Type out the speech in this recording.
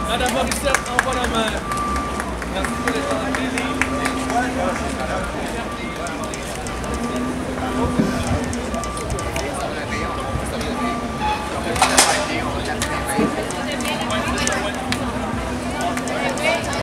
Madame Morissette, envoie la main. Merci pour les temps.